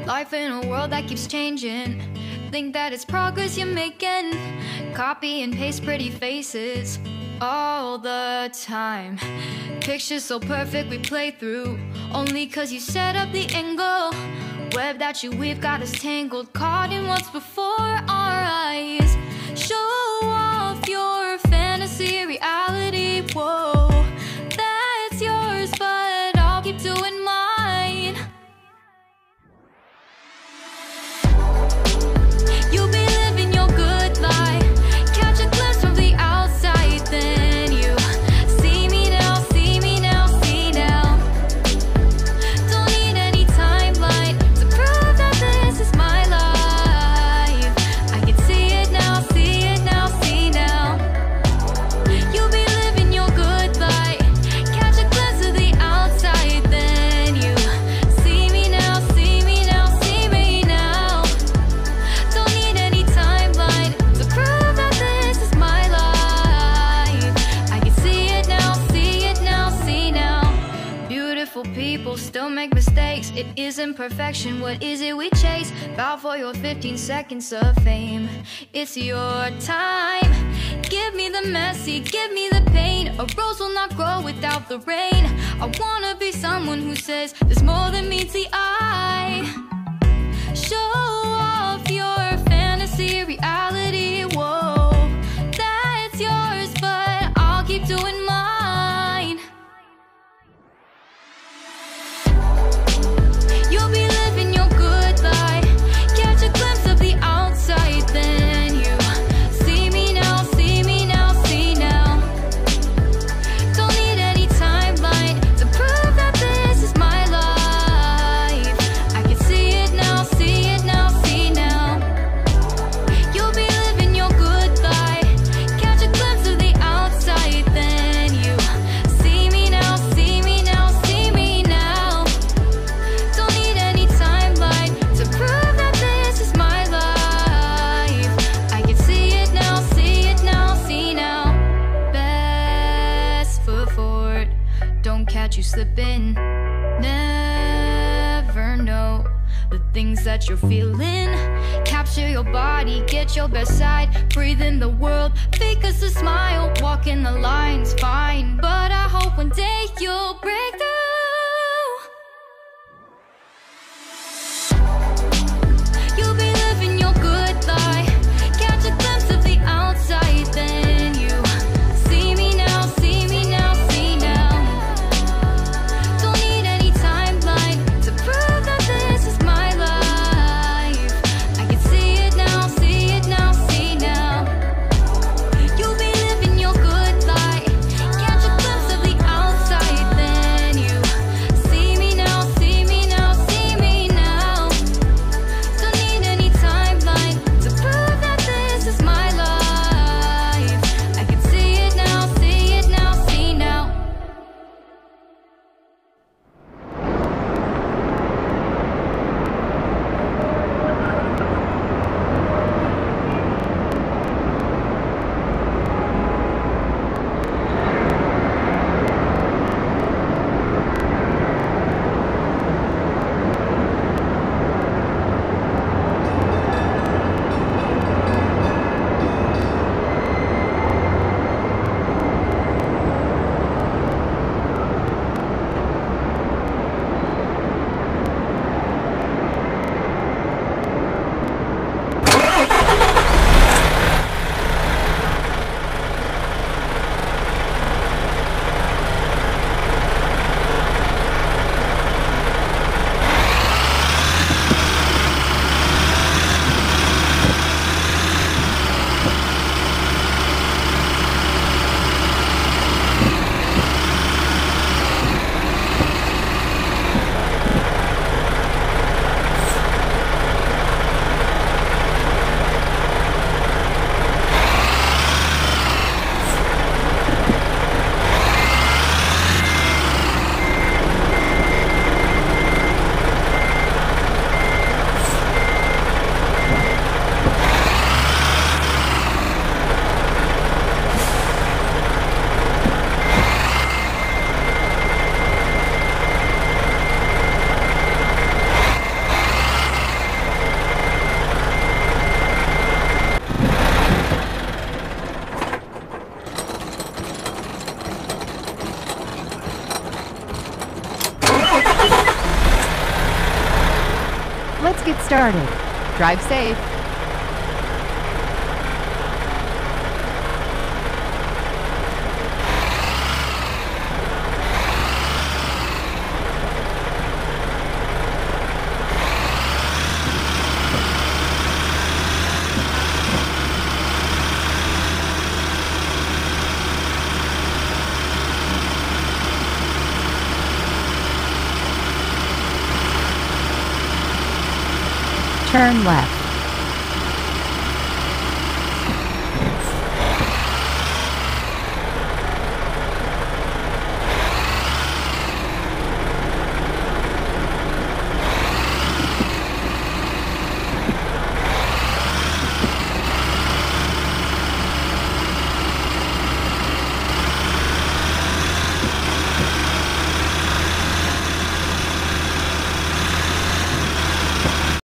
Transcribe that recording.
Life in a world that keeps changing. Think that it's progress you're making. Copy and paste pretty faces all the time. Pictures so perfect we play through, only cause you set up the angle. Web that you weave got us tangled, caught in what's before our eyes. Show off your fantasy reality, whoa. That's yours, but I'll keep doing mine. You'll be living your good life. Catch a glimpse from the outside, then you see me now, see me now, see now. Don't need any timeline to prove that this is my life. I can see it now, see it now, see now. You'll be living your good life. Catch a glimpse of the outside, then you see me now, see me now, see me now. Don't need any timeline to prove that this is my life. I can see it now, see it now, see now. Beautiful people still make mistakes. It isn't perfection, what is it we chase? Bow for your 15 seconds of fame. It's your time. Give me the messy, give me the pain. A rose will not grow without the rain. I wanna be someone who says there's more than meets the eye. Show off your fantasy reality, whoa. That's yours, but I'll keep doing mine. You'll be living your good life. Catch a glimpse of the outside, then you see me now, see me now, see now. Don't need any timeline to prove that this is my life. I can see it now, see it now, see now. You'll be living your good life. Catch a glimpse of the outside, then you see me now, see me now, see me now. Don't need any timeline to prove that this is my life. I can see it now, see it now, see now. Best foot forward, don't catch you slipping. Never know the things that you're feeling. Capture your body, get your best side. Breathe in the world, fake us a smile. Walking the lines, fine, but I hope one day you'll break through. You'll be living your good life. Catch a glimpse of the outside, then you see me now, see me now, see now. Don't need any timeline to prove that this is my life. I can see it now, see it now, see now. You'll be living your good life. Catch a glimpse of the outside, then you get started. Drive safe. Turn left.